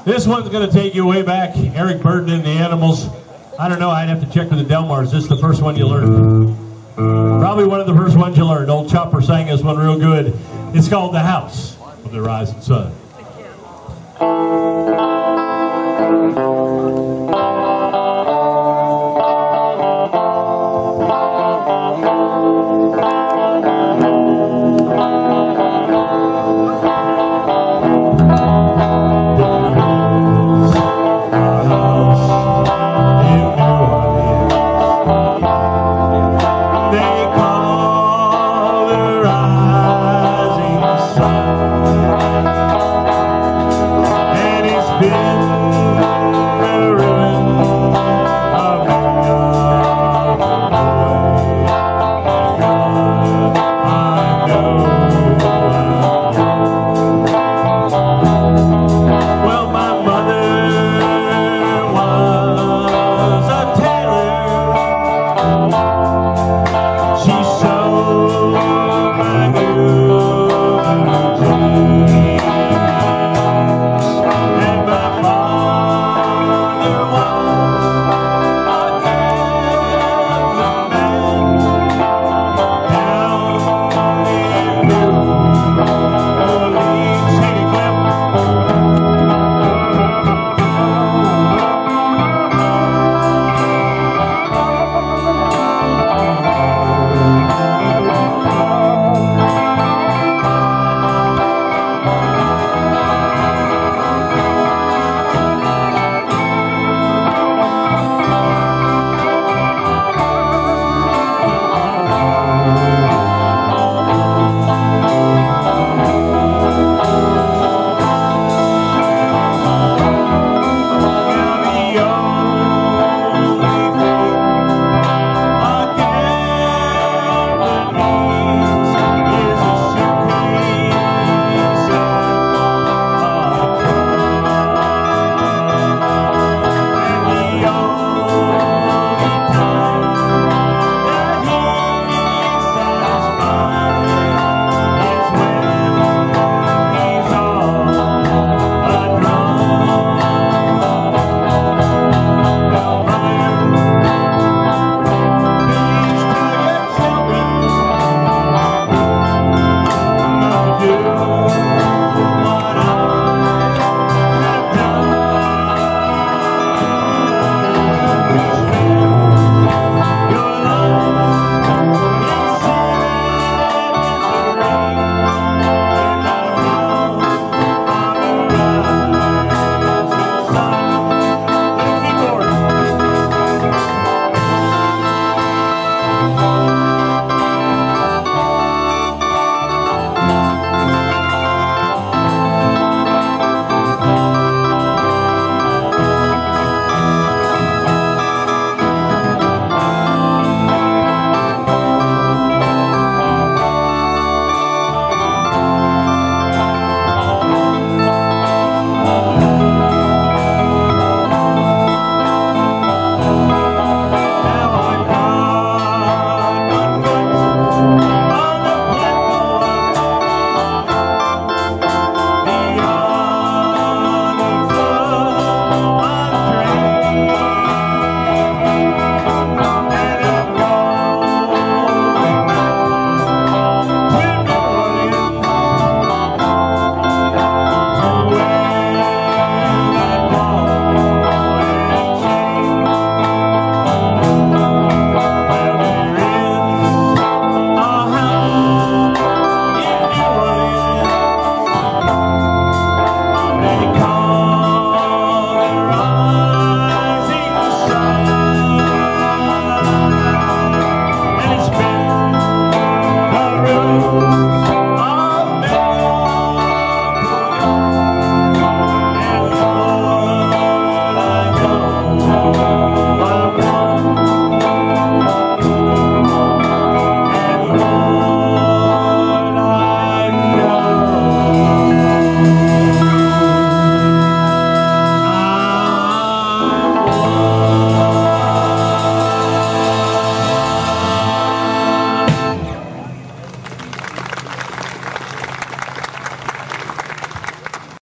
This one's going to take you way back. Eric Burden and the Animals. I don't know, I'd have to check with the Delmars. Is this the first one you learned? Probably one of the first ones you learned. Old Chopper sang this one real good. It's called The House of the Rising Sun.